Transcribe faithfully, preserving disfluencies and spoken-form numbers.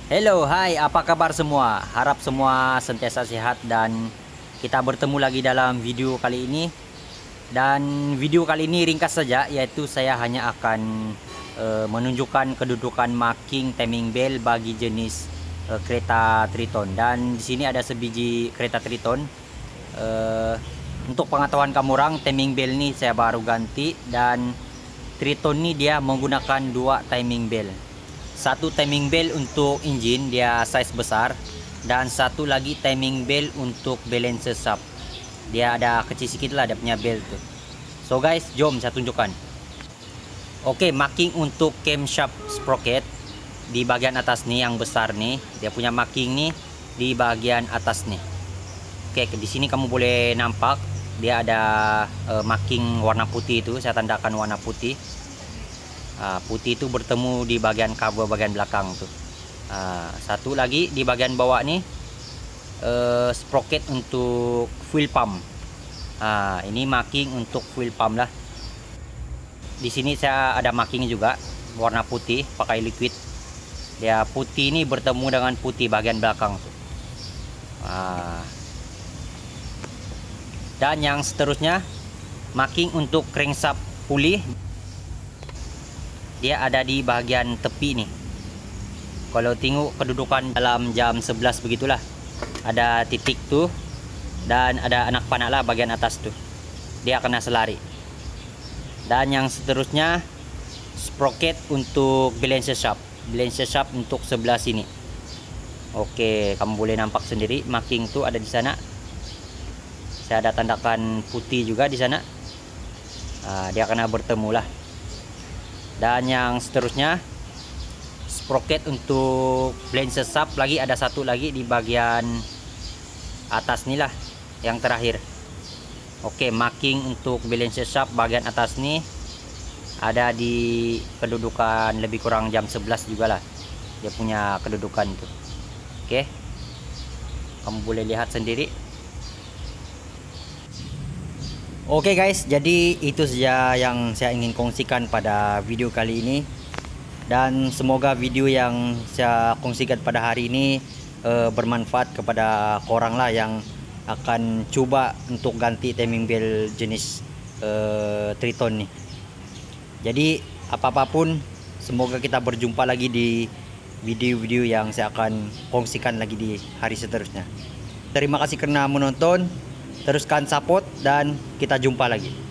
Hello, hai, apa kabar semua? Harap semua sentiasa sehat dan kita bertemu lagi dalam video kali ini. Dan video kali ini ringkas saja, yaitu saya hanya akan uh, menunjukkan kedudukan marking timing bell bagi jenis uh, kereta Triton. Dan di sini ada sebiji kereta Triton. Uh, untuk pengetahuan kamu orang, timing bell ini saya baru ganti, dan Triton ini dia menggunakan dua timing bell. Satu timing bell untuk engine, dia size besar, dan satu lagi timing bell untuk balancer shaft. Dia ada kecil sedikit lah dia punya bell tuh. So guys, jom saya tunjukkan. Oke, marking untuk camshaft sprocket di bagian atas nih yang besar nih, dia punya marking nih di bagian atas nih. Oke, di sini kamu boleh nampak dia ada uh, marking warna putih itu, saya tandakan warna putih. Uh, putih itu bertemu di bagian cover bagian belakang tuh. Uh, satu lagi di bagian bawah nih uh, sprocket untuk fuel pump. Uh, ini marking untuk fuel pump lah. Di sini saya ada marking juga warna putih pakai liquid. Dia putih ini bertemu dengan putih bagian belakang tuh. Uh, dan yang seterusnya marking untuk crankshaft pulley. Dia ada di bagian tepi nih. Kalau tengok kedudukan dalam jam sebelas begitulah. Ada titik tuh dan ada anak panah lah bagian atas tuh. Dia kena selari. Dan yang seterusnya sprocket untuk balancer shaft. Balancer shaft untuk sebelah sini. Oke, kamu boleh nampak sendiri marking tuh ada di sana. Saya ada tandakan putih juga di sana. Nah, dia kena bertemu lah. Dan yang seterusnya sprocket untuk balancer shaft lagi ada satu lagi di bagian atas nih lah yang terakhir. Oke, marking untuk balancer shaft bagian atas nih ada di kedudukan lebih kurang jam sebelas juga lah. Dia punya kedudukan itu. Oke, kamu boleh lihat sendiri. Oke guys, jadi itu saja yang saya ingin kongsikan pada video kali ini. Dan semoga video yang saya kongsikan pada hari ini e, bermanfaat kepada korang lah yang akan coba untuk ganti timing bell jenis e, Triton nih. Jadi apa-apapun, semoga kita berjumpa lagi di video-video yang saya akan kongsikan lagi di hari seterusnya. Terima kasih karena menonton. Teruskan support dan kita jumpa lagi.